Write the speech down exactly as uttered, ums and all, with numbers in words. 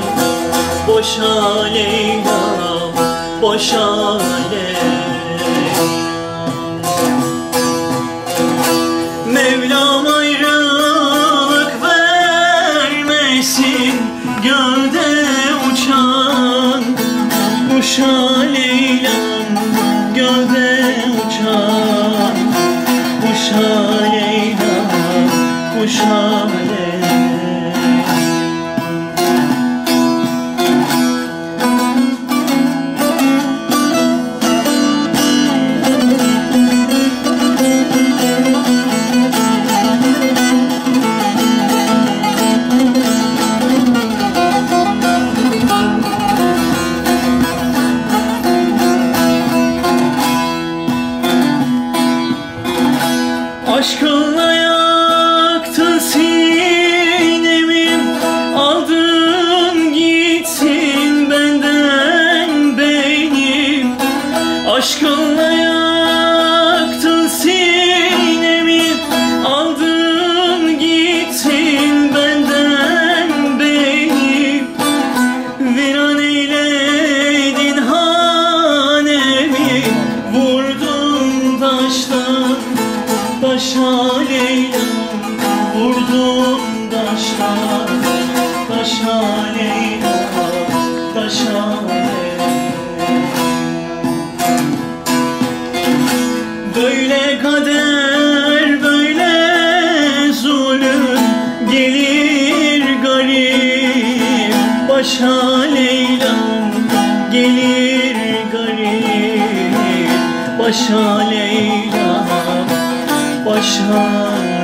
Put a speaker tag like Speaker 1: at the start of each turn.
Speaker 1: Boşa Leyla'm, boşa Mevlam ayrılık vermesin gölde uçan kuşa Leyla'm, gölde uçan kuşa Leyla'm, kuşa Aşkınla yaktın sinemi, aldın gitsin benden beni. Aşkınla yaktın sinemi, aldın gitsin benden beni. Viran eyledin hanemi, vurdun taştan taşa Leyla'm, vurdum taşa, taşa Leyla'm, taşa Böyle kader, böyle zulüm gelir garip başa Leyla'm, gelir garip başa Leyla'm, başa